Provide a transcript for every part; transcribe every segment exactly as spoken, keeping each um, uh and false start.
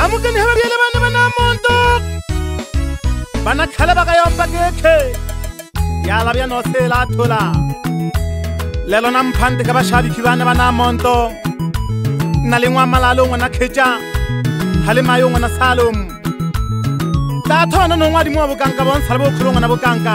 Amukeni hababyele bana bana monto. Bana khala ba kayo pakeke. Yala bya no sela thola. Lelo na mphande ka bashabi kibana bana monto. Nalengwa malalo ngwana kheja. Hale mayo ngwana salom. Ta thona no ngwadi mo bokanka bon salbo khulonga na bokanka.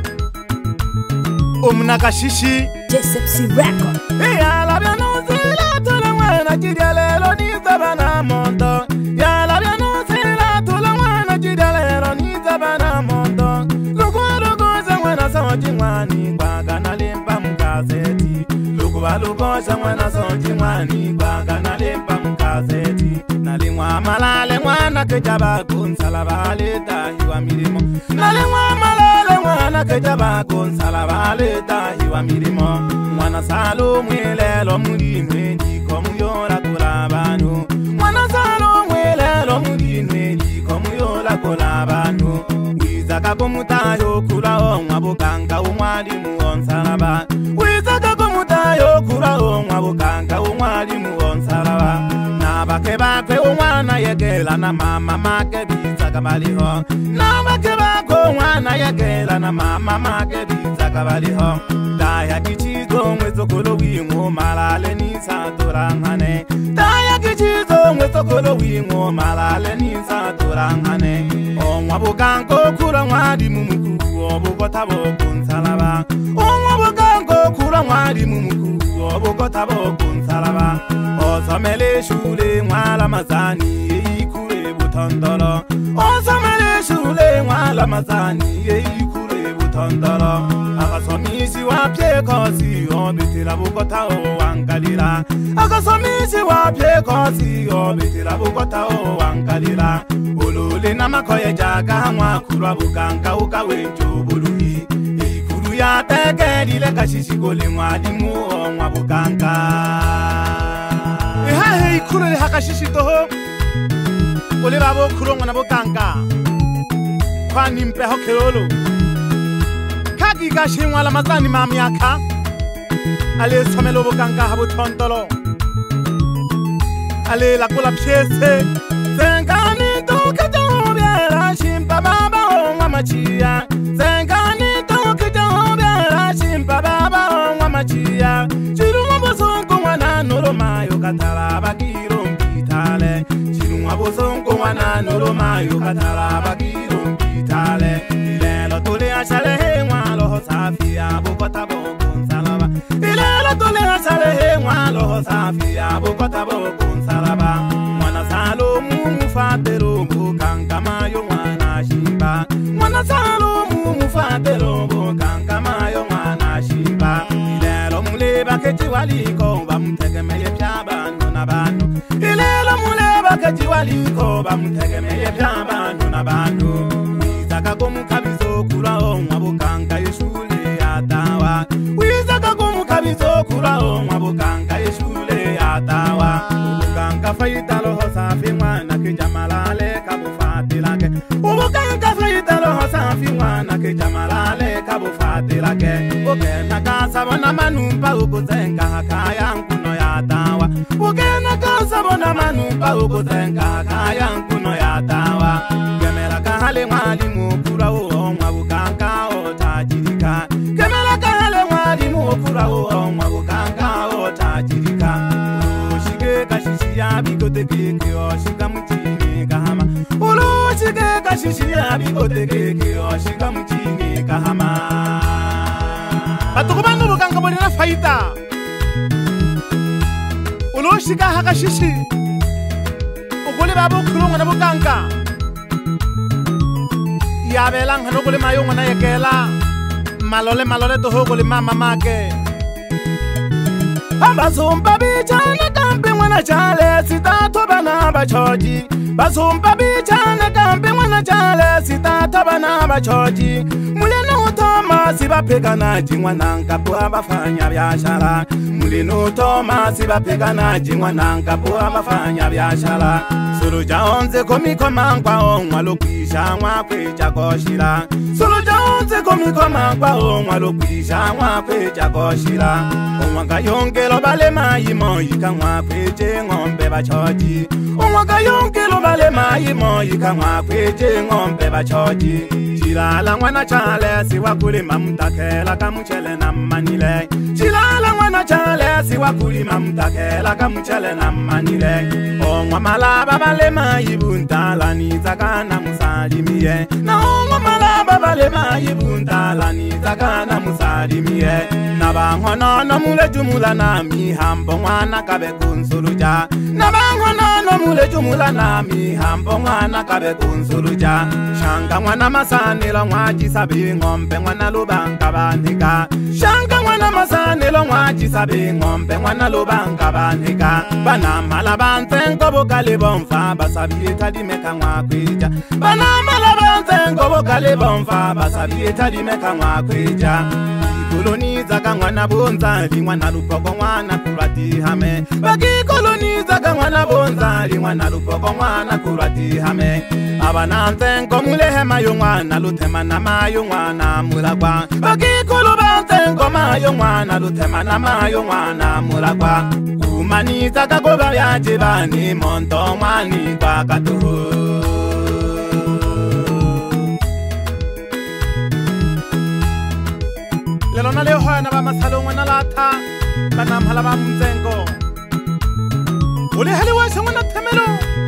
Umna ka shishi Jesepsi record. Yala bya no sela thola ngwana kidalelo ni zabana monto. Yala bya no sela thola ngwana kidalelo ni zabana monto. Lugo lugo zangwana sawaji ngwani kwaga na lempa mkazeti. Lugo lugo zangwana sawaji ngwani kwaga na lempa mkazeti. Nalingwa malale ngwana kejaba kunsala baleta hiwa mirimo. Nalingwa malale ngwana kejaba kunsala baleta hiwa mirimo. Mwana salo mwelelo mulimwe ndiko muyola kulabanu. Mwana salo mwelelo mulimwe ndiko muyola kulabanu. Wizaka kumutayo kulaho mwabukanga umwalimu onsalaba. Wizaka kumutayo kulaho mwabukanga umwalimu onsalaba. Nabake bakwe umwana yegela na mama make bizaga baliho. Nabake bakwe umwana yegela na mama make bizaga baliho. Daya kichizo mwezo kolo wingo malale ni saturangane. Daya kichizo mwezo kolo wingo malale ni saturangane. Onwa bukanko kura mwadi mumuku obukota bokunsalaba. Onwa bukanko kura mwadi mumuku obukota bokunsalaba. Osamele shule mwala mazani yeikure butondolo. Osamele shule mwala mazani yeikure butondolo. Akasomisi wapye kosi obitira bukota o wankalira. Akasomisi wapye kosi obitira bukota o wankalira. Ulule na makoye jaga mwakurwa bukanka ukawenjo buluhi. Ikuru ya teke dile kashishi gole mwalimu o mwa bukanka. Ehahe ikuru le hakashishi toho. Ole babo kurongwa na bukanka. Kwa nimpe hokerolo. Kagi gashimwa la mazani mamyaka. Ale somelo bukanka habu tontolo. Ale la kula piese. Zengani toke jobera shimpa baba onwa machia. Zengani toke jobera shimpa baba onwa machia. Chirumwa bosongo wana noro mayo katara bakiro mpitale. Chirumwa bosongo wana noro mayo katara bakiro mpitale. Ilelo tole ashale hewa loho safia bukota bokunsalaba. Ilelo tole ashale hewa loho safia bukota bokunsalaba. Mwana salomu mufatero bukanka mayo mwana shimba. Mwana salomu mufatero bukanka mayo mwana shimba. Ilelo muleba keji waliko bamutegemeye by'abantu n'abantu. Ilelo muleba keji waliko bamutegemeye by'abantu n'abantu. Wizaka kumukabizo kuraho mwabukanka yeshule yatawa. Wizaka kumukabizo kuraho mwabukanka yeshule yatawa. Ubukanka fayita loho safi mwana kejamalale kabufatilake. Ubukanka fayita loho safi mwana kejamalale kabufatilake. Ukena kasabona manumpa ukuzenga hakaya nkuno yatawa. Ukena kasabona manumpa ukuzenga hakaya nkuno yatawa. Gemela kahale mwalimu kuraho mwabukanka otajirika. Gemela kahale mwalimu kuraho mwabukanka otajirika. Ushike kashishi ya bigote keke oshika mutini kahama. Ushike kashishi ya bigote keke oshika mutini kahama. Batukubanu bukanka bonina faita. Uloshika hakashishi. Ukule babu kurunga na bukanka. Yabelang hanukule mayunga na yekela. Malole malole tohukule mama make. Basumpa bichana kampi mwana chale sitato bana bachoji. Basumpa bichana kampi mwana chale sitato bana bachoji. Muleno Mulinu Thomas bapegana jingwana nkapo abafanya byashara. Mulinu Thomas bapegana jingwana nkapo abafanya byashara. Suluja onze komiko mangwa onwa lokwisha nwa kweja koshira. Suluja onze komiko mangwa onwa lokwisha nwa kweja koshira. Onwa kayongelo bale mayimo yikanwa kweje ngombe bachoji. Onwa kayongelo bale mayimo yikanwa kweje ngombe bachoji. Chilala mwana chale siwa kulima mtakela kamuchele na manile. Chilala mwana chale siwa kulima mtakela kamuchele na manile. Onwa malaba bale mayibunta ni zakana musalimie. Na onwa malaba bale mayibunta ni zakana musalimie. Na bangwana no mule jumula na mi hambo mwana kabe kunsuluja. Na bangwana no mule jumula na mi hambo mwana kabe kunsuluja. Shanga mwana masanilo mwaji sabi ngombe mwana lubanga bandika. Shanga mwana masanilo mwaji sabi ngombe mwana lubanga bandika. Bana malabanze ngobo kalibomfa basabi etadi meka mwakwija. Bana malabanze ngobo kalibomfa basabi etadi meka mwakwija. Koloniza kangwana bonza limwana lupoko mwana kurati hame. Baki koloniza kangwana bonza limwana lupoko mwana kurati hame. Abananze nkomule mayo mwana lutema na mayo mwana mulagwa. Baki kolubanze nkomayo mwana lutema na mayo mwana mulagwa. Umaniza kagoba byaje bani monto mwani kwa katuhu. Lelo na leo hana ba masalo ngwana latha bana mhala ba mzengo. Ule hali wa shangwana temelo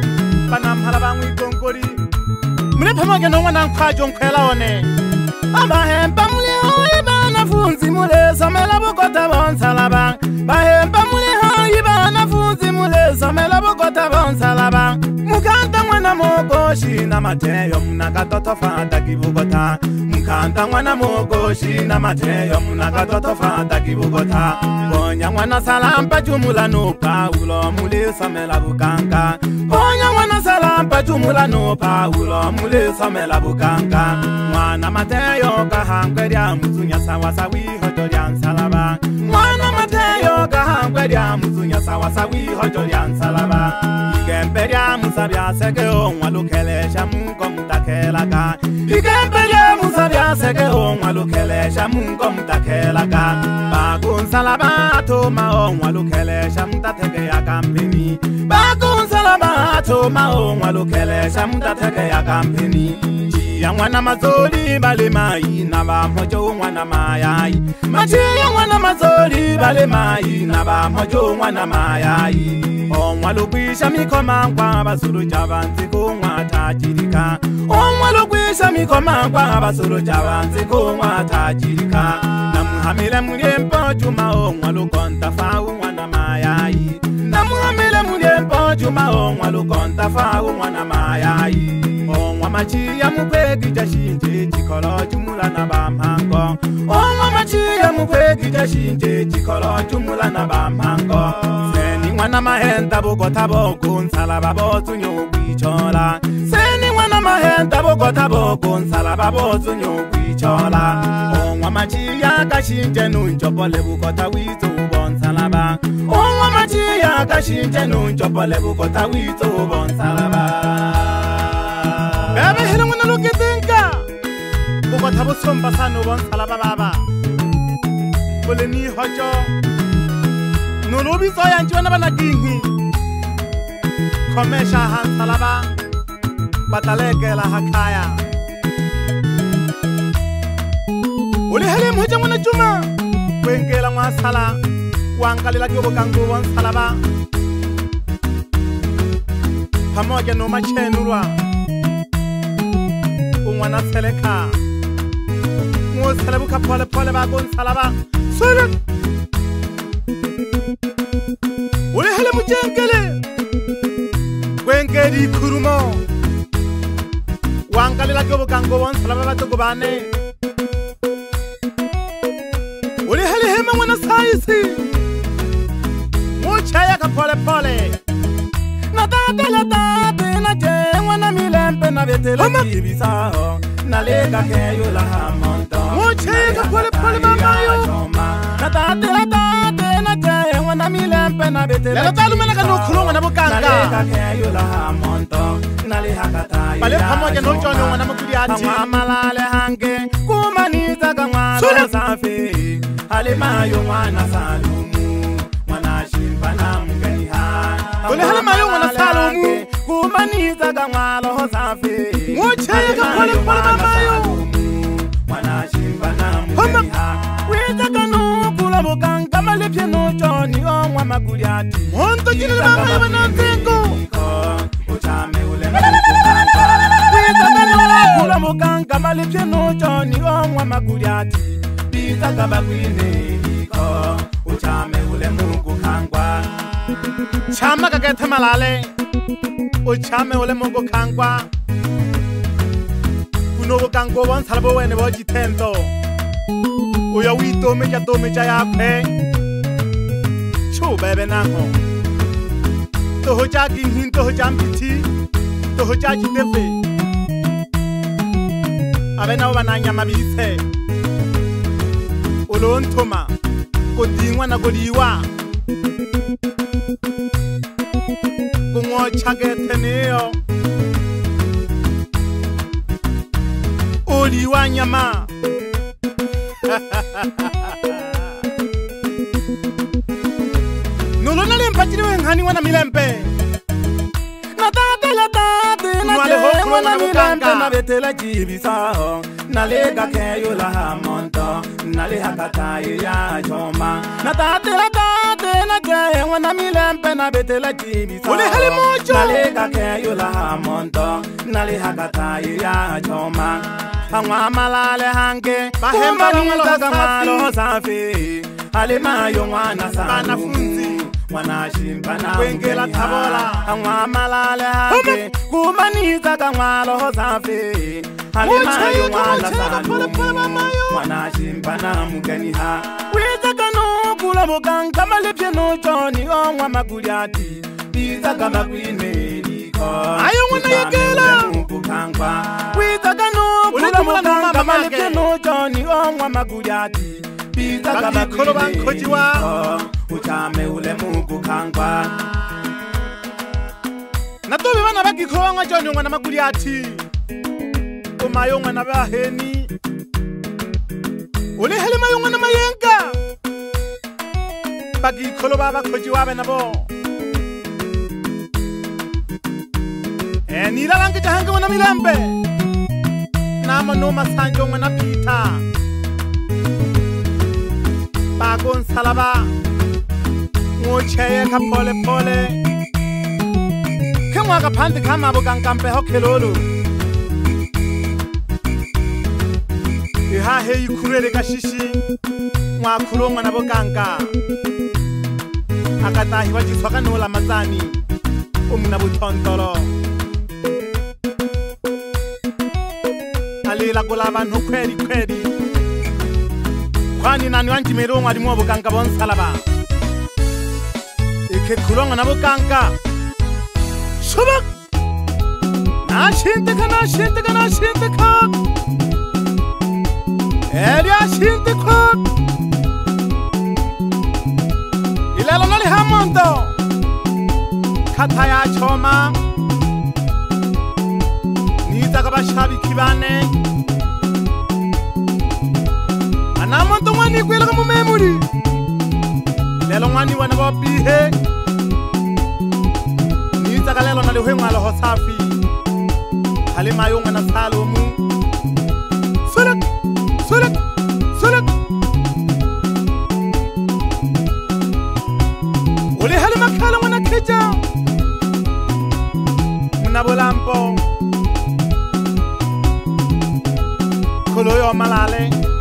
bana mhala ba ngikongori. Mule phamaga no ngwana nkhajo nkhela one. Abahemba mule hoye bana funzi mule samela bokota bonsalaba. Bahemba mule hoye bana funzi mule samela bokota bonsalaba. Mukanta mwana mogoshi na mateyo munakatoto fata kibugota. Mukanta mwana mogoshi na mateyo munakatoto fata kibugota. Bonya mwana salampa jumula no Paulo mule samela bukanga. Bonya mwana salampa jumula no Paulo mule samela bukanga. Mwana mateyo kahangweria muzunya sawa sawi hojoria salaba. Mwana mateyo kahangweria muzunya sawa sawi hojoria salaba. Igemberia musabya seke onwa lukelesha munko mutakelaka. Igemberia musabya seke onwa lukelesha munko mutakelaka. Bakun salaba toma onwa lukelesha mutateke ya kampeni. Bakun salaba toma onwa lukelesha mutateke ya kampeni. Ya mwana mazoli bale mai na ba mojo mwana mayai. Machi ya mwana mazoli bale mai na ba mojo mwana mayai. Onwa lukwisha mikoma kwa basuru jabanzi kumwa tajirika. Onwa lukwisha mikoma kwa basuru jabanzi kumwa tajirika. Namuhamile muliempo juma onwa lukonta fau mwana mayai. Namuhamile muliempo juma onwa lukonta fau mwana mayai. Onwa machi ya mukwegi jashinje chikolo jumula na bamhango. Onwa machi ya mukwegi jashinje chikolo jumula na bamhango. Seni mwana mahenda bukota boku nsalaba botu nyugwichola. Seni mwana mahenda bukota boku nsalaba botu nyugwichola. Onwa machi ya kashinje nunchopole bukota witu bonsalaba. Onwa machi ya kashinje nunchopole bukota witu bonsalaba. Bebe hilo mwana lukitinka Buko tabu somba sanu bon salaba baba Kule ni hojo Nulubi soya nchiwana bana gingi Komesha han salaba Bataleke la hakaya Uli hali mhoja mwana juma Wengela mwa sala Wangalila kiobo kangu bon salaba Pamoja no machenurwa Mwana seleka Mwo selebuka pole pole bagon salaba Sole Ule hele mujengele Wengeri kurumo Wangali la kyobo kango wan salaba bato kubane Ule hele hema mwana saisi Mwo chaya ka pole pole Na tate la tate na je Mwana milempe na vete la kibisa nalega ke yo la monto moche ka pole pole mama yo na tate la tate na te wana milempe na betela la talu mena ka no khulonga na bokanga nalega ke yo la monto nale hakata bale phamoja no tshone ngwana mokudi ati malale hange kumanisa ka ngwana safi ale mayo ngwana salumu ngwana shimpana mugani ha ole hala mayo ngwana salumu kumanisa ka ngwalo safi moche ka pole pole mama yo ngwana shimpana mugani ha wita ka no kula bokanga male pye no tshoni o ngwa makudi ati honto jile mama yo bana ntengo uchame ule kula mukanga malipye no tshoni o ngwa makudi ati biza kabakwini iko uchame ule mungu khangwa chama ka kethe malale uchame ule mungu khangwa kuno bokangko bontsha bo wene bo jithento uya uitome ja tome ja yakhe chu bebe nango to ho ja ki hin to ho ja mpithi to ho ja jitefe abena obananya mabitse olonthoma kodingwa na kodiwa kungocha ketheneyo oliwa nyama nolona le mpatile ngani wana milempe na tate la tate na Nwale ho khulwa na bokanga. na betela jibisa nalega ke yo la monto nale hakata ya choma na tate la tate na ke wana milempe na betela jibisa Ole hali mojo. nalega ke yo la monto nale hakata ya choma angwa malale hange Bahemba ngalo kumaniza safi. ngalo safi ale mayo ngwana safi Banafunzi. mwana shimpana Kwengela thabola. angwa malale hange kumaniza ngalo safi ale Moche mayo yo, ngwana moche yo, pole pole mama yo. mwana shimpana mugani ha wiza kano kula bokanga malepye no tshoni o ngwa makudi ati biza kama kwine liko Ayo ngwana yekela. mukangwa wiza kano kula Ulitumula no bokanga mama malepye make. no tshoni o ngwa makudi ati biza kama Bakikholo bankhojiwa. uchame ule mukangwa natobe bana ba kikholo ngwa jone ngwana makudi ati o mayo ngwana ba heni ole hele mayo ngwana mayenga ba kikholo ba ba khojiwa bana bo eni la lange jahange ngwana milambe nama no masanjo ngwana Peter ba kon salaba ngocheye ka pole pole ke ngwaka phandi khama bo kankampe ho khelolo e ha he ikhurele ka shishi ngwa khulo ngwana bo kanka akata hi wa jiswa ka nola matsani o mna bo thontolo ali la gola ba no khwedi khwedi khwani nani wanji mero ngwa di mo bo kanka bon salaba ke khulonga na bokanka shubak na shinte kana shinte kana shinte kha elia shinte kha ilalo nali hamonto khatha ya choma nita ka bashabi khibane anamonto ngwani kwela ka mo memory lelo ngwani wana ba bihe kalelo na le hwengwalo ho safi hale mayo ngwana salomu suluk suluk suluk ole hale makhala ngwana kheja mna bolampo kholo yo malale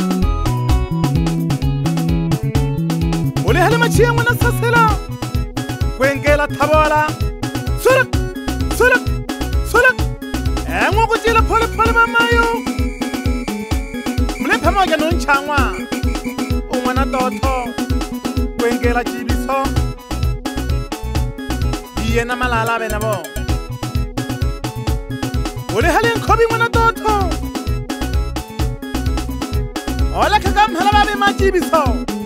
ole hale machiya ngwana sasela kwengela thabola suluk suluk suluk engwe go tshela phole phole mamayo mle phama ke no nchangwa o ngwana totho kwengela jibiso yena malala bena bo ole hale nkhobi ngwana totho ola kaka mhala ba be majibiso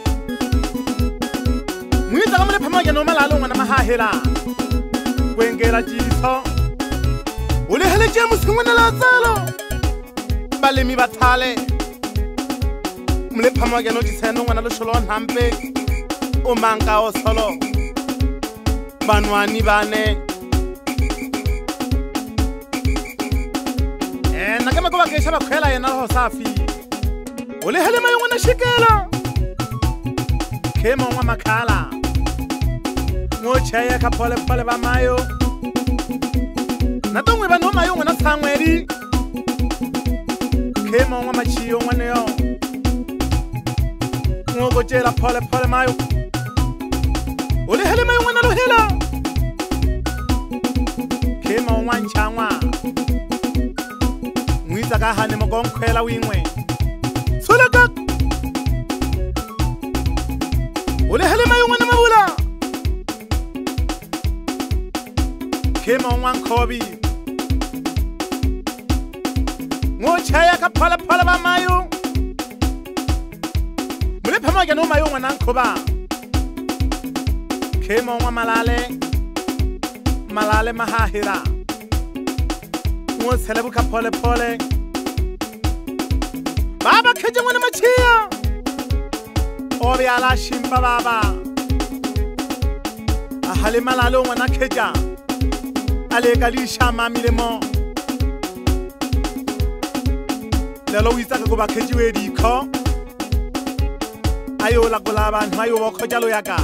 mwita ka mole phama ke no malalo ngwana mahahela kwengela jiso ole hele je musingwana la tsalo balemi bathale mole phama ke no tseno ngwana lo sholo nhampe o manka o solo banwani bane eh nakema ko ba ke shaba khwela yena ho safi ole hele mayo ngwana shikela khema ngwa makhala ngo chaya ka phole phole ba mayo na tongwe ba no mayo ngwana tsangwedi khema ngwa machiyo ngwana yo ngo go tshela phole phole mayo ole hele mayo ngwana lo hela khema ngwa nchangwa ngwitsa ka hane mo gonkhwela wingwe solaka ole hele mayo ngwana mabula khema ngwa nkhobi ngo chaya ka phala phala ba mayo mule phama ke no mayo ngwana nkhoba khema ngwa malale malale mahahira ngo tshele buka phole phole baba kheje ngwana machiya obe ala shimpa baba ahale malalo ngwana kheja ale kalisha mamile mo lelo witsa ka go ba khejiwe dikho ayo la gola bantu ayo bo khojalo yaka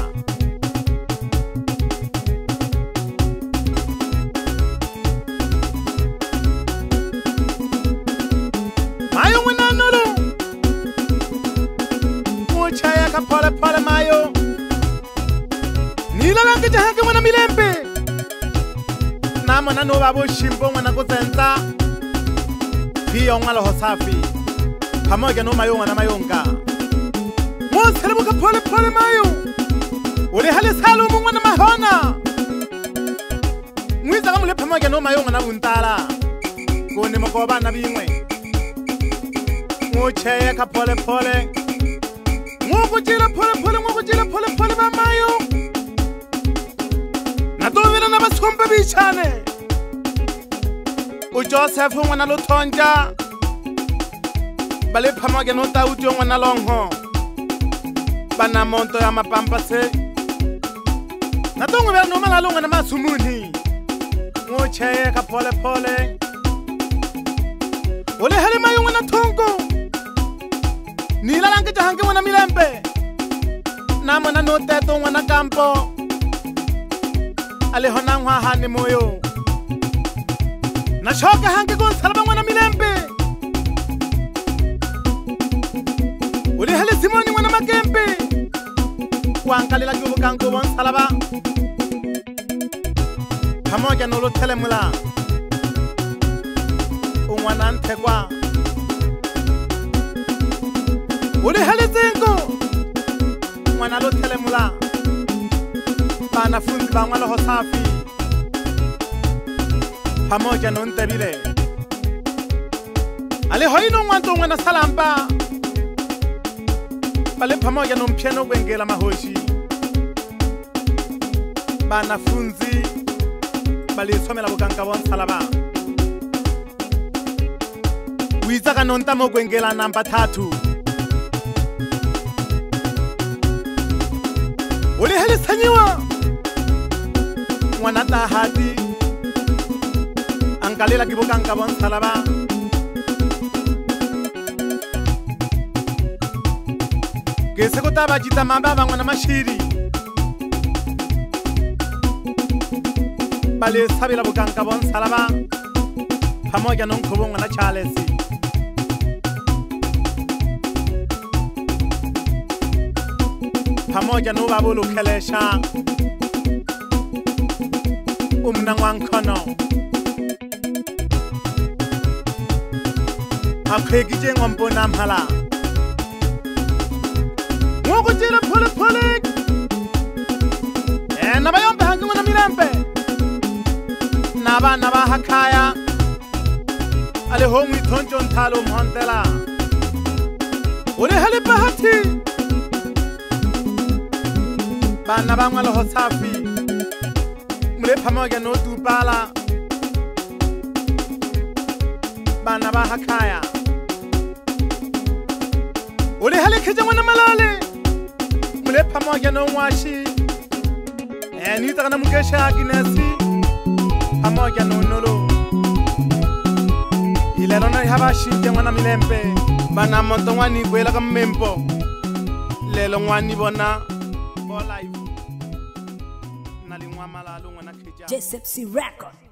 mayo ngwana nolo mo chaya ka phole phole mayo nila la ke jaha ke ngwana milembe na mona no ba bo shimpo ngwana go tsentsa biyo ngwalo ho safi phamo ke no mayo ngwana mayonka mo tshele ka phole phole mayo ole hale salo mo ngwana mahona ngwitsa ka mole phamo ke no mayo ngwana buntala go ne mo go bana bingwe mo cheye ka phole phole mo go tshela phole phole mo go tshela phole phole ba mayo na to vela na basompe bichane o Joseph ngwana lo thonja bale phama ke no tauti ngwana longho bana monto ya mapampa se na to ngwe no malalo ngwana masumuni ngo cheye ka phole phole ole hele mayo ngwana thongo nila lanke jahange ngwana milembe na mona no teto ngwana kampo ale hona ngwa hane moyo na shoka hange go salaba ngwana milembe ole hele simoni ngwana makempe wankalela ke bokanko bon salaba pamoja no lo telemula o ngwana nthekwa ole hele tsengo ngwana lo telemula bana funzi ba ngwana ho safi pamoja no ntebile ale hoino ngwanto ngwana salamba bale pamoja no mpyeno kwengela mahoshi bana funzi bale tsomela bokanka bon salaba witsa ka nonta mo kwengela namba thatu ole hele sanyiwa ngwana ta hati ankalela ke bokanka bon salaba ke se go taba jita maba ba ngwana mashiri bale sabela bokanka bon salaba pamoja no nkhobo ngwana Charles pamoja no babolo khelesha umna ngwankhono aphekije ngompona mhala ngoko tshela phole phole ena bayombe hange ngwana milembe na bana ba hakhaya ale ho ngwi thonjo nthalo mhontela ore hale bahati bana bangwa le hotsafi mle phamoga no tupala bana ba hakaya ore hale kheja mona malale mle phamoga no washi eni ta kana mukesha kinasi phamoga no nolo ilelo na habashi ke mwana milembe bana moto ngwani kwela ka mmempo lelo ngwani bona bo live na lingwa malalo ngwana kheja J S P C record.